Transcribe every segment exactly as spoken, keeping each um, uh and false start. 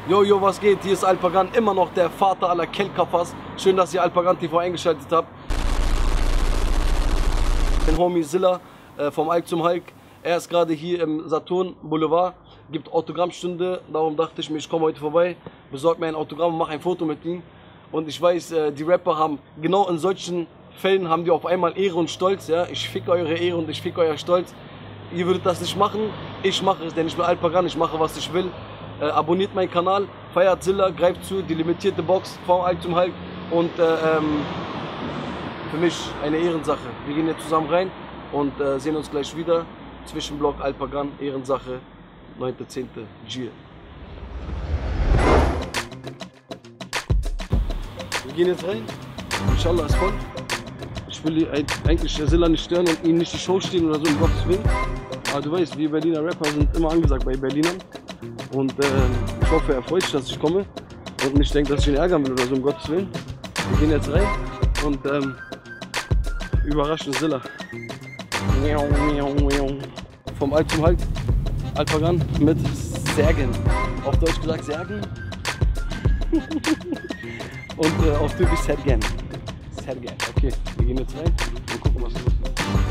Yo, yo, was geht? Hier ist Alpagan, immer noch der Vater aller Kelkafas. Schön, dass ihr Alpagan T V eingeschaltet habt. Den Homie Zilla äh, vom Alk zum Hulk. Er ist gerade hier im Saturn Boulevard, gibt Autogrammstunde. Darum dachte ich mir, ich komme heute vorbei, besorge mir ein Autogramm und mache ein Foto mit ihm. Und ich weiß, äh, die Rapper haben genau in solchen Fällen haben die auf einmal Ehre und Stolz. Ja? Ich fick eure Ehre und ich fick euer Stolz. Ihr würdet das nicht machen, ich mache es, denn ich bin Alpagan, ich mache was ich will. Äh, abonniert meinen Kanal, feiert Zilla, greift zu, die limitierte Box vom Alk zum Hulk. Und äh, ähm, für mich eine Ehrensache. Wir gehen jetzt zusammen rein und äh, sehen uns gleich wieder. Zwischenblock Alpagan, Ehrensache, neunter zehnter G. Wir gehen jetzt rein, Inshallah ist voll. Ich will eigentlich Zilla nicht stören und ihn nicht die Show stehen oder so, um Gottes Willen. Aber du weißt, wir Berliner Rapper sind immer angesagt bei Berlinern. Und äh, ich hoffe, er freut sich, dass ich komme und nicht denkt, dass ich ihn ärgern will oder so, um Gottes Willen. Wir gehen jetzt rein und ähm, überraschen Zilla. Vom Alk zum Hulk, Alpagan mit Särgen. Auf Deutsch gesagt Särgen. Und äh, auf Türkisch Sergen. Sergen. Okay, wir gehen jetzt rein und gucken, was los ist.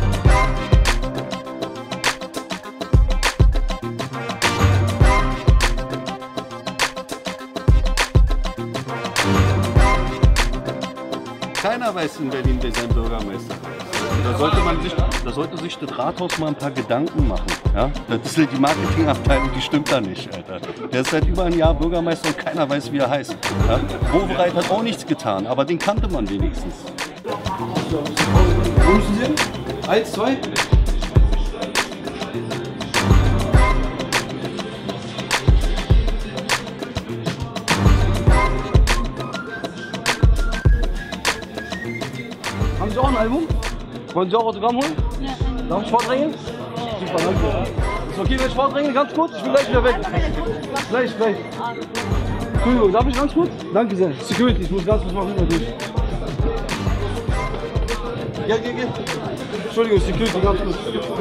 Keiner weiß in Berlin, wer sein Bürgermeister ist. Da sollte, man sich, da sollte sich das Rathaus mal ein paar Gedanken machen. Ja? Das ist die Marketingabteilung, die stimmt da nicht, Alter. Der ist seit über einem Jahr Bürgermeister und keiner weiß, wie er heißt. Ja? Wowereit hat auch nichts getan, aber den kannte man wenigstens. Wo müssen Sie hin? Eins, zwei. Haben Sie auch ein Album? Wollen Sie auch Autogramm holen? Ja. Darf ich vordrängen? Super, danke. Ist okay, wenn ich vordränge? Ganz kurz? Ich bin gleich wieder weg. Gleich, gleich. Entschuldigung, darf ich ganz kurz? Danke sehr. Security, ich muss ganz kurz mal rüber durch. Geh, geh, geh. Entschuldigung, Security, ganz kurz.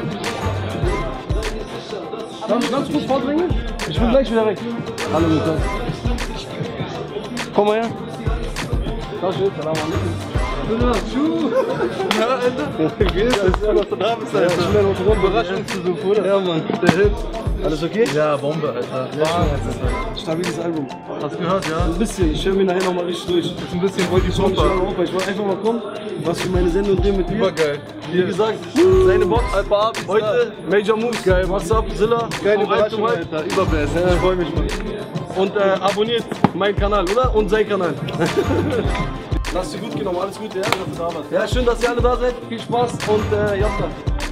Darf ich ganz kurz vordrängen? Ich bin gleich wieder weg. Hallo, guten Tag. Komm mal her. Ciao, schön. Salam alaikum. Ja, Alter. Wie geht's? Das ist ja noch so nah bist, Alter. Ich bin noch Überraschungsbesuch, oder? Ja, Mann. Der Hit. Alles okay? Ja, Bombe, Alter. Ja, Alter. Stabiles Album. Hast du gehört, ja? Ein bisschen. Ich höre mir nachher nochmal richtig durch. Das ist ein bisschen voll die Bombe. Ich wollte einfach mal kommen, was für meine Sendung drehen mit dir. Übergeil. Wie gesagt, seine Box. Heute Major Moves. Geil. What's up, Zilla? Geile Überraschung, Alter. Überbest. Ja. Ich freue mich, Mann. Und äh, abonniert meinen Kanal, oder? Und seinen Kanal. Lass dir gut genommen, alles Gute, ja? Ja, schön, dass ihr alle da seid. Viel Spaß und äh, Jafta.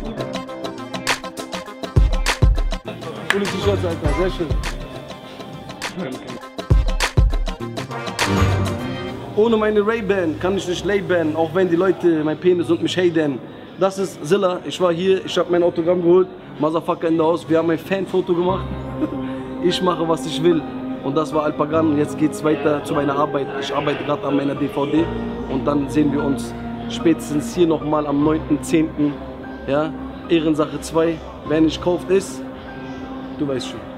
Coole T-Shirts, Alter, sehr schön. Ohne meine Ray-Ban kann ich nicht Lay-Ban, auch wenn die Leute mein Penis und mich haten. Das ist Zilla, ich war hier, ich habe mein Autogramm geholt. Motherfucker in der Haus, wir haben ein Fanfoto gemacht. Ich mache, was ich will. Und das war Alpagan und jetzt geht es weiter zu meiner Arbeit. Ich arbeite gerade an meiner D V D und dann sehen wir uns spätestens hier nochmal am neunten zehnten Ja? Ehrensache zwei. Wer nicht kauft, ist, du weißt schon.